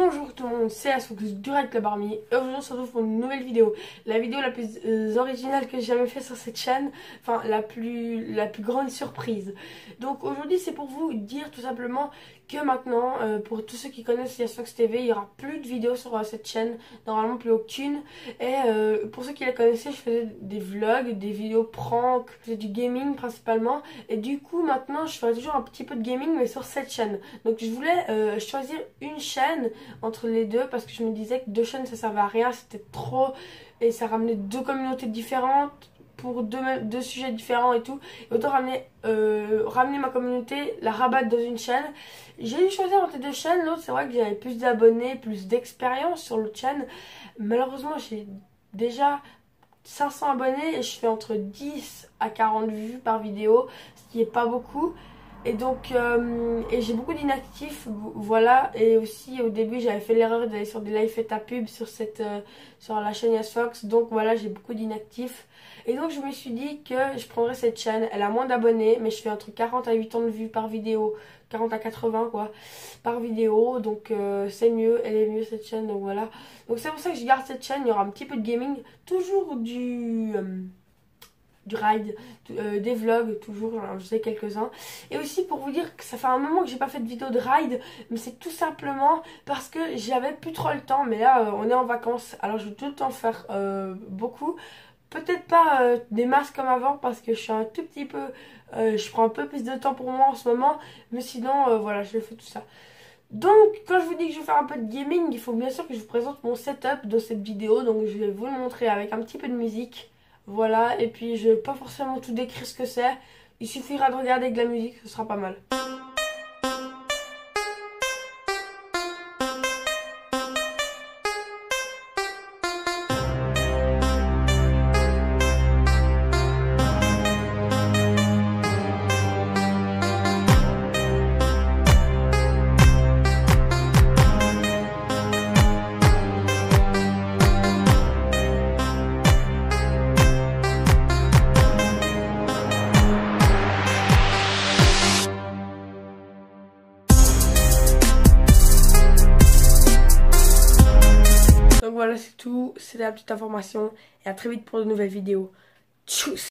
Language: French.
Bonjour tout le monde, c'est Asfocus Direct la Barmy et aujourd'hui on se retrouve pour une nouvelle vidéo. La vidéo la plus originale que j'ai jamais fait sur cette chaîne, enfin la plus grande surprise. Donc aujourd'hui c'est pour vous dire tout simplement que maintenant, pour tous ceux qui connaissent Asfox TV, il n'y aura plus de vidéos sur cette chaîne, normalement plus aucune. Et pour ceux qui la connaissaient, je faisais des vlogs, des vidéos prank, je faisais du gaming principalement. Et du coup maintenant je ferai toujours un petit peu de gaming mais sur cette chaîne. Donc je voulais choisir une chaîne entre les deux parce que je me disais que deux chaînes ça servait à rien, c'était trop et ça ramenait deux communautés différentes pour deux sujets différents et tout. Et autant ramener ma communauté, la rabattre dans une chaîne. J'ai dû choisir entre deux chaînes. L'autre c'est vrai que j'avais plus d'abonnés, plus d'expérience sur l'autre chaîne. Malheureusement j'ai déjà 500 abonnés et je fais entre 10 à 40 vues par vidéo, ce qui est pas beaucoup. Et donc, et j'ai beaucoup d'inactifs, voilà. Et aussi au début j'avais fait l'erreur d'aller sur des live et à pub sur la chaîne Asfox. Donc voilà, j'ai beaucoup d'inactifs. Et donc je me suis dit que je prendrais cette chaîne. Elle a moins d'abonnés, mais je fais entre 40 à 80 de vues par vidéo. 40 à 80 quoi, par vidéo. Donc c'est mieux, elle est mieux cette chaîne. Donc voilà. Donc c'est pour ça que je garde cette chaîne. Il y aura un petit peu de gaming, toujours du ride, des vlogs, toujours, j'en faisais quelques-uns. Et aussi pour vous dire que ça fait un moment que j'ai pas fait de vidéo de ride, mais c'est tout simplement parce que j'avais plus trop le temps. Mais là on est en vacances, alors je vais tout le temps faire beaucoup. Peut-être pas des masses comme avant parce que je suis un tout petit peu, je prends un peu plus de temps pour moi en ce moment. Mais sinon voilà, je fais tout ça. Donc quand je vous dis que je vais faire un peu de gaming, il faut bien sûr que je vous présente mon setup dans cette vidéo. Donc je vais vous le montrer avec un petit peu de musique. Voilà, et puis je vais pas forcément tout décrire ce que c'est. Il suffira de regarder avec de la musique, ce sera pas mal. Donc voilà, c'est tout, c'est la petite information et à très vite pour de nouvelles vidéos. Tchuss!